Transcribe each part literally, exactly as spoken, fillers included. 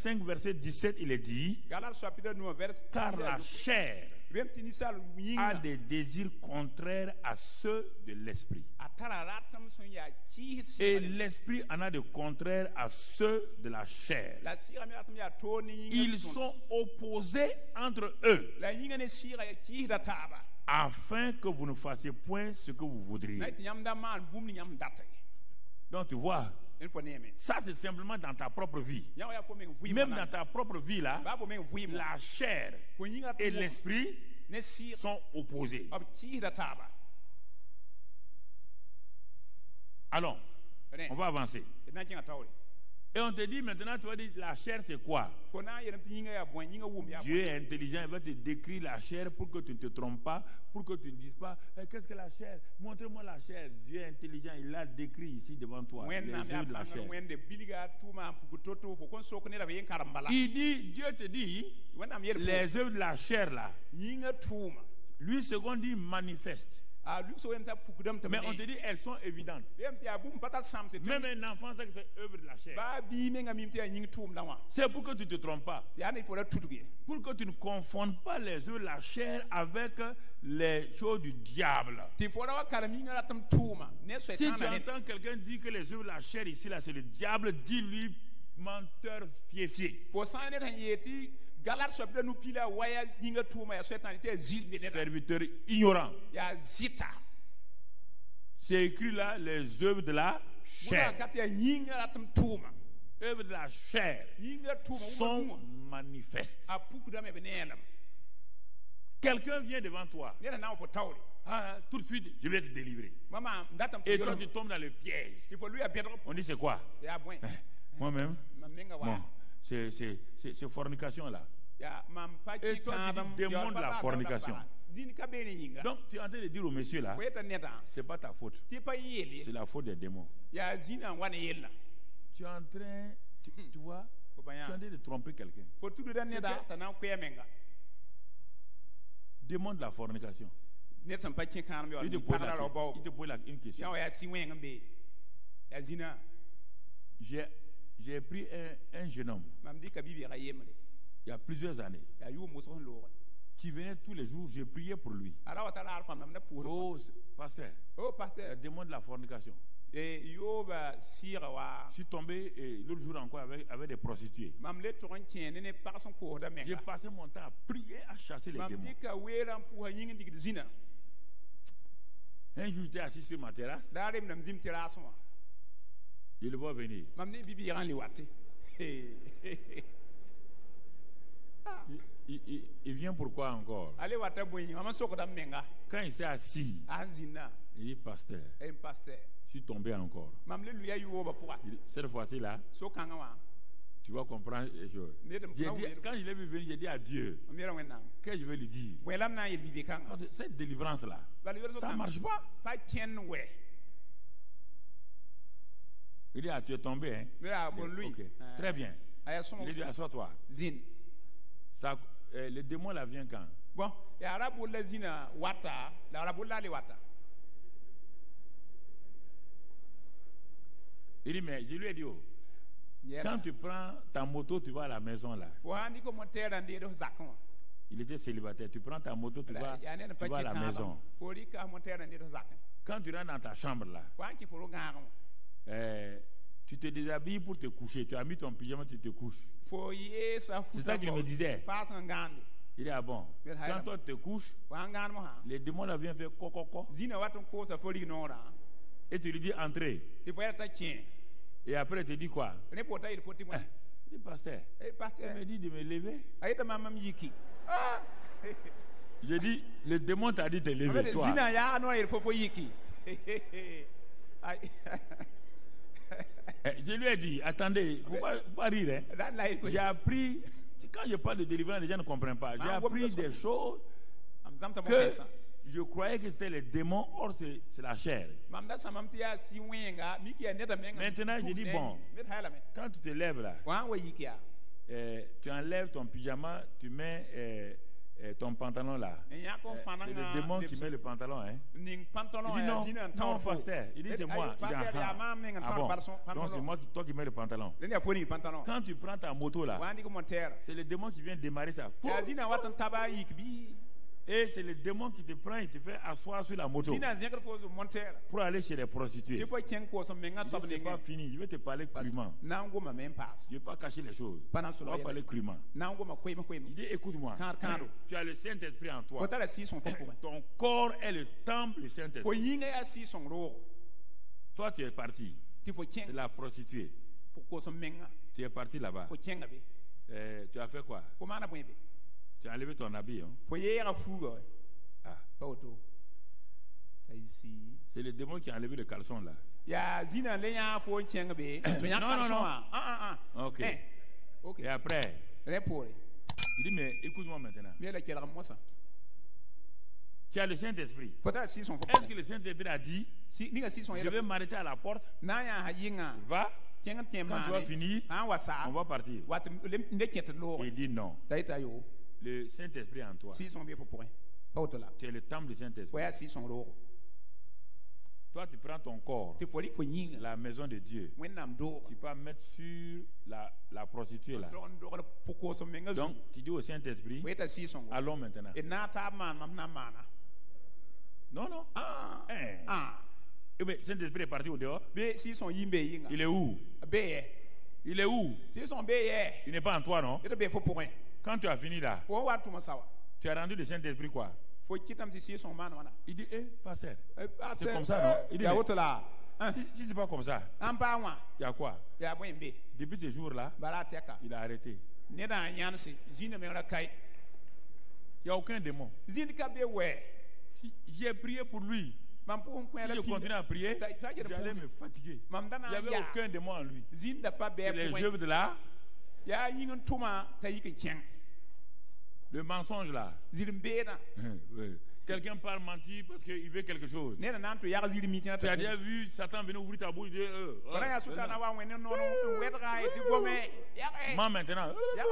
cinq, verset dix-sept, il est dit, car la chair a des désirs contraires à ceux de l'esprit. Et l'esprit en a de contraires à ceux de la chair. Ils sont opposés entre eux, afin que vous ne fassiez point ce que vous voudriez. Donc tu vois, ça c'est simplement dans ta propre vie. Même dans ta propre vie là, la chair et l'esprit sont opposés. Allons, on va avancer. Et on te dit maintenant, tu vas dire, la chair c'est quoi? Dieu est intelligent, il va te décrire la chair pour que tu ne te trompes pas, pour que tu ne dises pas, eh, qu'est-ce que la chair? Montre-moi la chair. Dieu est intelligent, il l'a décrit ici devant toi, les œuvres de la chair. Il dit, Dieu te dit, les œuvres de la chair là, lui second dit manifeste. Mais on te dit, elles sont évidentes. Même un enfant sait que c'est œuvre de la chair. C'est pour que tu ne te trompes pas. Pour que tu ne confondes pas les œuvres de la chair avec les choses du diable. Si tu entends quelqu'un dire que les œuvres de la chair ici, là, c'est le diable, dis-lui menteur fié-fié. Serviteur ignorant. C'est écrit là les œuvres de la chair. Œuvres de la chair sont manifestes. Quelqu'un vient devant toi. Ah, tout de suite, je vais te délivrer. Et toi, tu tombes dans le piège. On dit c'est quoi? Moi-même, bon, c'est fornication là. Et toi, tu dis démon de la fornication. Donc, tu es en train de dire au monsieur là, c'est pas ta faute. C'est la faute des démons. Tu es en train, tu, tu vois, tu es en train de tromper quelqu'un. Démon de la fornication. Il te pose, la, il te pose la, une question. J'ai pris un, un jeune homme. Il y a plusieurs années. Qui venait tous les jours, j'ai prié pour lui. Oh, pasteur. Oh, pasteur. Le démon de la fornication. Je suis tombé l'autre jour encore avec, avec des prostituées. J'ai passé mon temps à prier, à chasser les démons. Un jour, j'étais assis sur ma terrasse. Je le vois venir. Il, il, il vient pourquoi encore? Quand il s'est assis, il dit pasteur, je suis tombé encore. Il, cette fois-ci là, tu vas comprendre les choses. Dit, quand il est venu venir, j'ai dit à Dieu, qu'est-ce que je vais lui dire? Cette délivrance là, ça ne marche pas. Il dit, ah, tu es tombé, hein? Okay. Très bien. Il dit, assois-toi. Ça, euh, le démon là vient quand? Bon, il dit, mais je lui ai dit, oh, quand tu prends ta moto, tu vas à la maison là. Il était célibataire. Tu prends ta moto, tu vas, tu vas à la maison. Quand tu rentres dans ta chambre là, euh, tu te déshabilles pour te coucher. Tu as mis ton pyjama, tu te couches. C'est ça qu'il me disait. Il dit, ah bon, quand toi tu te couches, les démons là viennent faire coco. Et tu lui dis, entrez. Et après, il te dit quoi? Il dit, pasteur, il me dit de me lever. Je dis, le démon t'a dit de lever, toi. Je lui ai dit, attendez, il ne faut pas rire. Hein. J'ai appris, quand je parle de délivrance, les gens ne comprennent pas. J'ai appris des choses que je croyais que c'était les démons, or c'est la chair. Maintenant, je dis, bon, quand tu te lèves là, euh, tu enlèves ton pyjama, tu mets euh, Et ton pantalon là, euh, c'est le démon qui met le pantalon. Hein. Il dit non, non, pasteur. Il dit c'est moi. Il dit ah, ah bon, donc c'est moi qui, toi qui mets le pantalon. Quand tu prends ta moto là, c'est le démon qui vient démarrer ça. Et c'est le démon qui te prend et te fait asseoir sur la moto pour aller chez les prostituées. Ce n'est pas fini. Je vais te parler crûment. Je ne vais pas cacher les choses. Je vais parler crûment. Il dit écoute-moi. Tu as le Saint-Esprit en toi. Ton corps est le temple du Saint-Esprit. Toi, tu es parti. C'est la prostituée. Tu es parti là-bas. Euh, tu as fait quoi? Tu as enlevé ton habit. Hein? Ah. C'est le démon qui a enlevé le caleçon là. Non, non, non. Ah, ah, ah. Ok. Eh. Okay. Et après, il dit, mais écoute-moi maintenant. Tu as le Saint-Esprit. Est-ce que le Saint-Esprit a dit, je vais m'arrêter à la porte? Va. Quand tu vas finir, on va partir. Il dit non. Le Saint-Esprit en toi. Tu es le temple du Saint-Esprit. Toi, tu prends ton corps, la maison de Dieu. Tu peux mettre sur la, la prostituée là. Donc, tu dis au Saint-Esprit, allons maintenant. Non, non. Ah. Eh. Ah. Eh bien, Saint-Esprit est parti au dehors. Il est où? Il est où? Il n'est pas en toi, non? Quand tu as fini là, tu as rendu le Saint-Esprit quoi? Il dit, eh, pasteur, c'est comme ça, non? Il dit, mais, si, si c'est pas comme ça, il y a quoi? Depuis ce jour-là, il a arrêté. Il n'y a aucun démon. J'ai prié pour lui. Si je continue à prier, j'allais me fatiguer. Il n'y avait aucun démon en lui. C'est les œuvres de là. Le mensonge là. Quelqu'un parle mentir parce qu'il veut quelque chose. Tu as déjà vu Satan venir ouvrir ta bouche et dire euh, moi maintenant.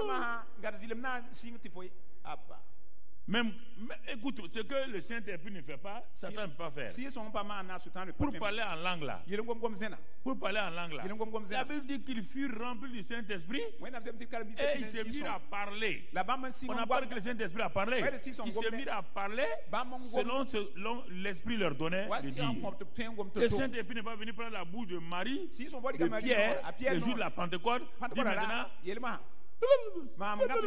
Même, écoute, ce que le Saint-Esprit ne fait pas, Satan ne peut pas faire. Pour parler en langue là, pour parler en langue là, la Bible dit qu'il fut rempli du Saint-Esprit et il s'est mis à parler. On n'a pas dit que le Saint-Esprit a parlé. Il s'est mis à parler selon ce que l'Esprit leur donnait de dire. Le Saint-Esprit n'est pas venu prendre la bouche de Marie, de Pierre, le jour de la Pentecôte, dit maintenant. Il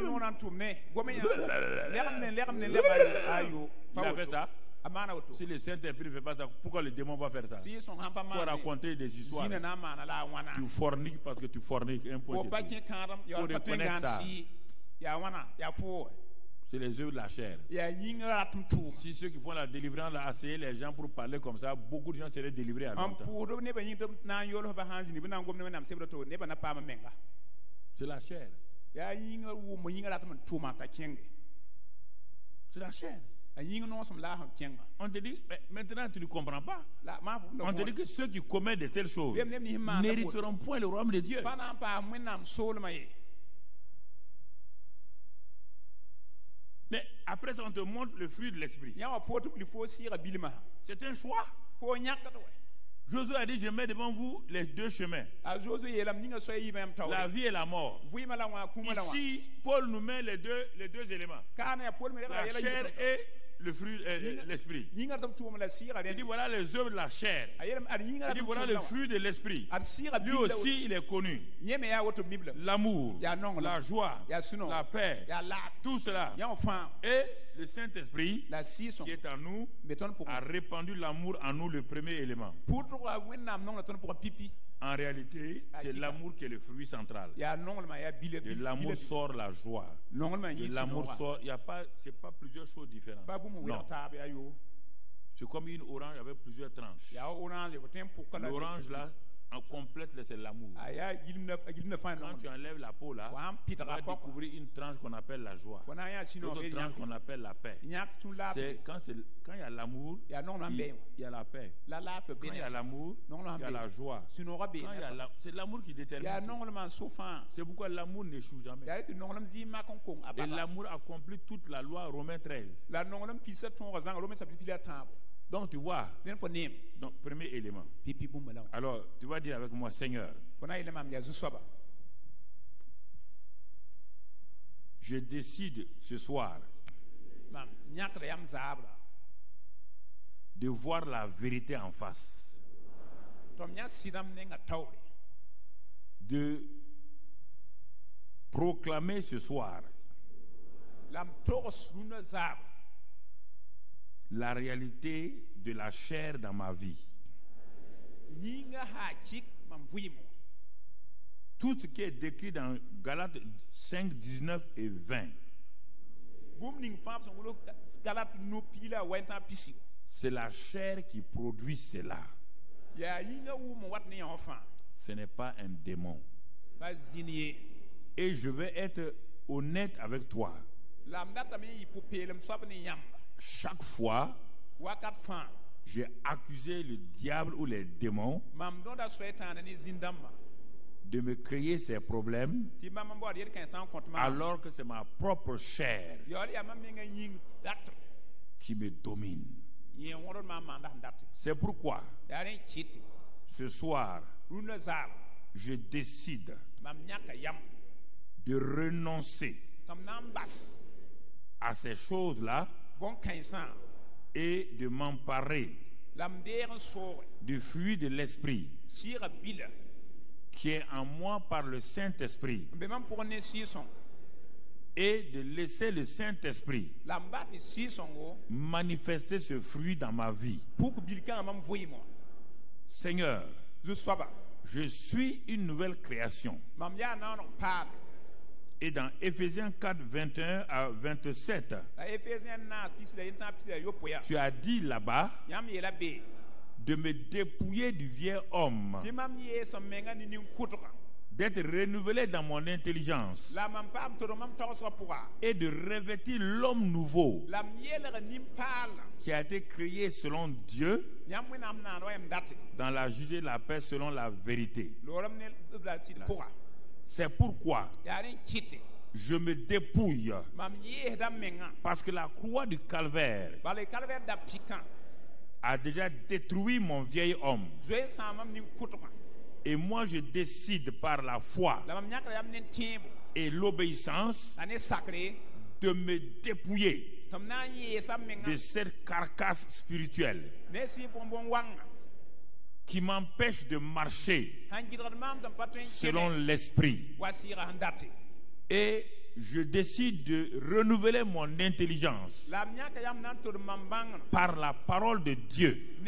a fait ça. Si le Saint-Esprit ne fait pas ça, pourquoi le démon va faire ça? Il faut raconter des histoires. Tu forniques parce que tu forniques. Il faut reconnaître ça. C'est les œuvres de la chair. Si ceux qui font la délivrance là asseyaient les gens pour parler comme ça, beaucoup de gens seraient délivrés à même temps. C'est la chair. C'est la chair. On te dit, maintenant tu ne comprends pas. On te dit que ceux qui commettent de telles choses n'hériteront point le royaume de Dieu. Mais après ça, on te montre le fruit de l'esprit. C'est un choix. Josué a dit, je mets devant vous les deux chemins. La vie et la mort. Ici, Paul nous met les deux, les deux éléments. La chair et le fruit, euh, l'esprit. Il dit, voilà les œuvres de la chair. Il dit, voilà le fruit de l'esprit. Lui aussi, il est connu. L'amour, la joie, la paix, tout cela. Et le Saint-Esprit qui est en nous a répandu l'amour en nous, le premier élément. En réalité, c'est l'amour qui est le fruit central. De l'amour sort la joie. De l'amour sort, il y a pas, c'est pas plusieurs choses différentes. Non. C'est comme une orange avec plusieurs tranches. L'orange là, En complète, c'est l'amour. Quand tu enlèves la peau là, tu vas découvrir une tranche qu'on appelle la joie. L'autre tranche qu'on appelle la paix. C'est quand il y a l'amour, il y a la paix. Quand il y a l'amour, il y a la joie. C'est l'amour qui détermine. C'est pourquoi l'amour n'échoue jamais. Et l'amour accomplit toute la loi, Romains treize. Donc tu vois, donc, premier élément. Alors tu vas dire avec moi, Seigneur, je décide ce soir de voir la vérité en face, de proclamer ce soir la réalité de la chair dans ma vie. Tout ce qui est décrit dans Galates cinq, dix-neuf et vingt, c'est la chair qui produit cela. Ce n'est pas un démon. Et je vais être honnête avec toi. Chaque fois, j'ai accusé le diable ou les démons de me créer ces problèmes alors que c'est ma propre chair qui me domine. C'est pourquoi ce soir, je décide de renoncer à ces choses-là et de m'emparer du fruit de l'esprit qui est en moi par le Saint-Esprit et de laisser le Saint-Esprit manifester ce fruit dans ma vie. Seigneur, je suis une nouvelle création. Et dans Éphésiens quatre, vingt et un à vingt-sept, tu as dit là-bas de me dépouiller du vieil homme, d'être renouvelé dans mon intelligence et de revêtir l'homme nouveau qui a été créé selon Dieu dans la justice et la paix selon la vérité. C'est pourquoi je me dépouille, parce que la croix du calvaire a déjà détruit mon vieil homme. Et moi je décide par la foi et l'obéissance de me dépouiller de cette carcasse spirituelle qui m'empêche de marcher selon l'esprit. Et je décide de renouveler mon intelligence par la parole de Dieu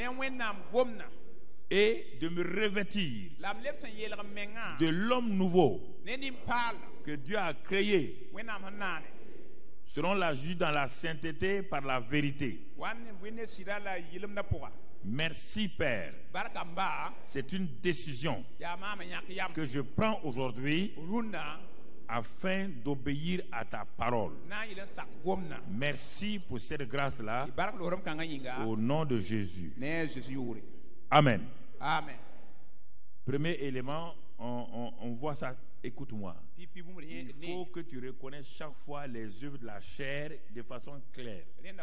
et de me revêtir de l'homme nouveau que Dieu a créé selon la justice dans la sainteté par la vérité. Merci Père. C'est une décision que je prends aujourd'hui afin d'obéir à ta parole. Merci pour cette grâce-là au nom de Jésus. Amen. Amen. Premier élément, on, on, on voit ça. Écoute-moi. Il faut que tu reconnaisses chaque fois les œuvres de la chair de façon claire.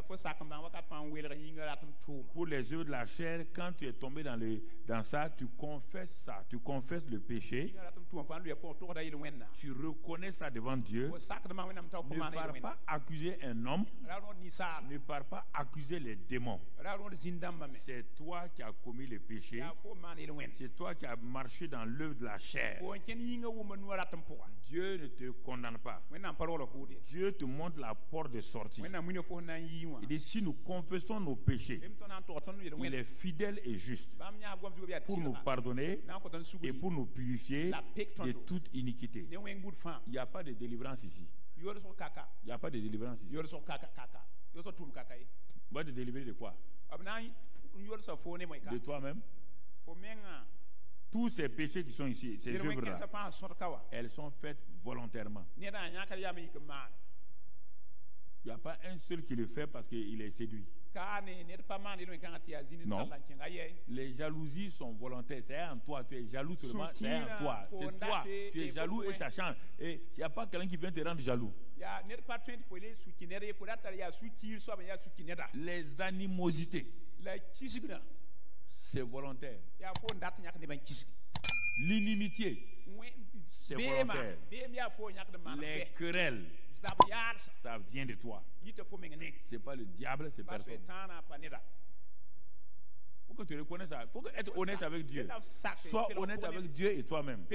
Pour les œuvres de la chair, quand tu es tombé dans, le, dans ça, tu confesses ça. Tu confesses le péché. Tu reconnais ça devant Dieu. Ne pars pas accuser un homme. Ne pars pas accuser les démons. C'est toi qui as commis le péché. C'est toi qui as marché dans l'œuvre de la chair. Dieu ne te condamne pas. Dieu te montre la porte de sortie. Il dit, si nous confessons nos péchés, il est fidèle et juste pour nous pardonner et pour nous purifier de toute iniquité. Il n'y a pas de délivrance ici. Il n'y a pas de délivrance ici. Va te délivrer de quoi? De toi-même? tous ces péchés qui sont ici, ces œuvres-là, elles sont faites volontairement. Il n'y a pas un seul qui le fait parce qu'il est séduit. Non. Les jalousies sont volontaires. C'est en toi. Tu es jaloux seulement. C'est en toi. C'est toi. Tu es jaloux et ça change. Et il n'y a pas quelqu'un qui vient te rendre jaloux. Les animosités, c'est volontaire. L'inimitié, c'est volontaire. Les querelles, ça vient de toi. C'est pas le diable, c'est personne. Il faut que tu reconnaisses ça. Il faut être honnête avec Dieu. Sois honnête avec Dieu et toi-même.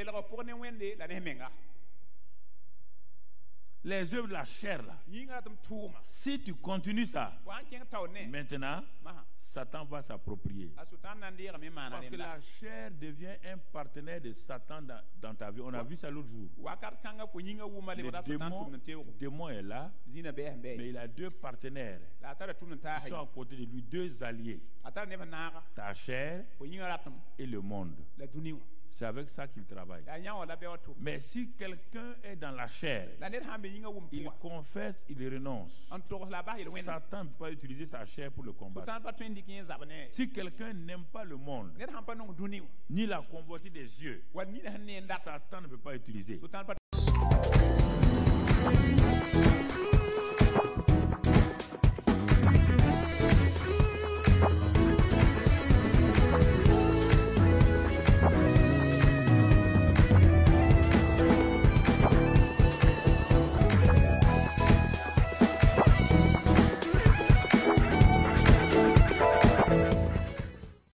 Les œuvres de la chair là, si tu continues ça, maintenant Satan va s'approprier. Parce que la chair devient un partenaire de Satan dans, dans ta vie. On a vu ça l'autre jour. Le démon, le démon est là, mais il a deux partenaires qui sont à côté de lui, deux alliés. Ta chair et le monde. C'est avec ça qu'il travaille. Mais si quelqu'un est dans la chair, il confesse, il renonce. Satan ne peut pas utiliser sa chair pour le combattre. Si quelqu'un n'aime pas le monde, ni la convoitise des yeux, Satan ne peut pas utiliser.